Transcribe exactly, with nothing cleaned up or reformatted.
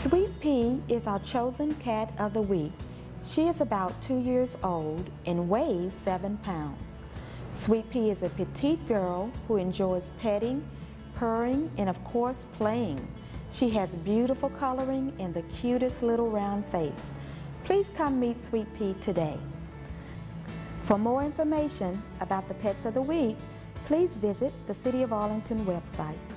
Sweet Pea is our chosen cat of the week. She is about two years old and weighs seven pounds. Sweet Pea is a petite girl who enjoys petting, purring, and of course playing. She has beautiful coloring and the cutest little round face. Please come meet Sweet Pea today. For more information about the pets of the week, please visit the City of Arlington website.